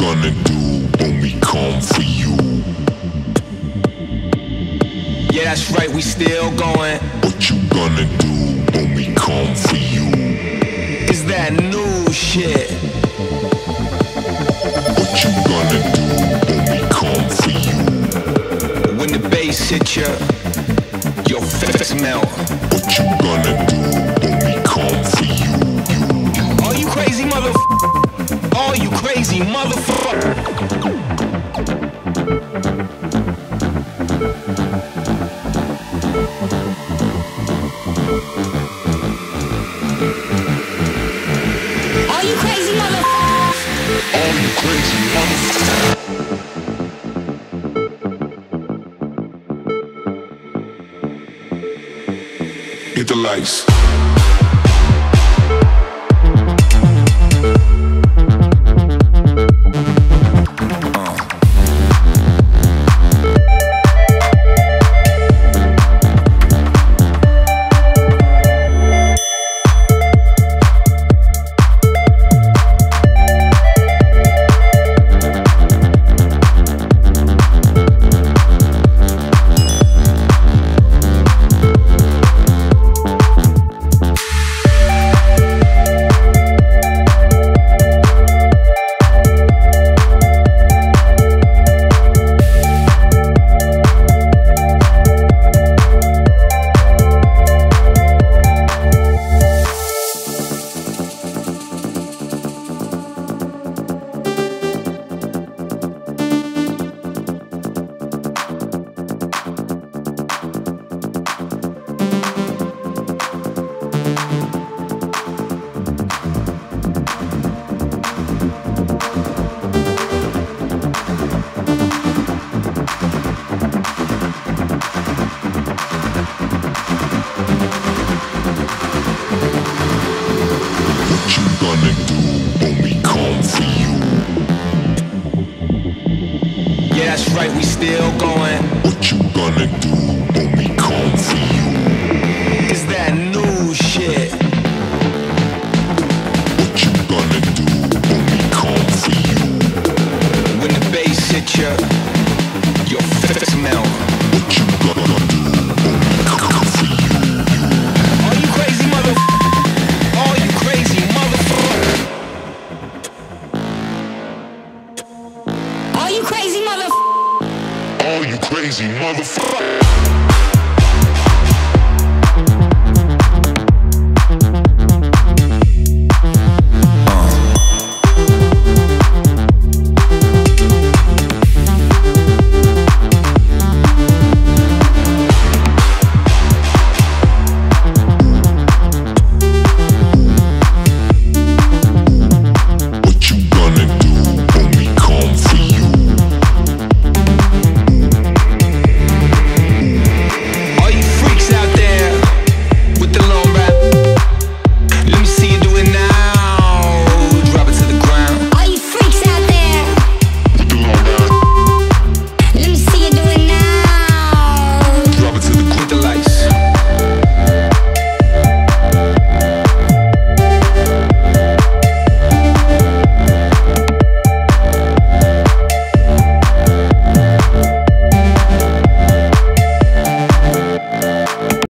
gonna do when we come for you? Yeah, that's right, we still going. What you gonna do when we come for you? Is that new shit? What you gonna do when we come for you? When the bass hit ya, your face melt. What you gonna do when we come for you? All you crazy motherfucker. All you crazy motherfucker. All you crazy motherfuckers. All you crazy motherfuckers. Hit the lights. That's right, we still going. What you gonna do when we come for you? Is that new shit? What you gonna do when we come for you? When the bass hit ya, your face melt. What you gonna do when we come for you? All you crazy motherfucker. All you crazy motherfucker. All you crazy motherfuckers. All you crazy motherfucker.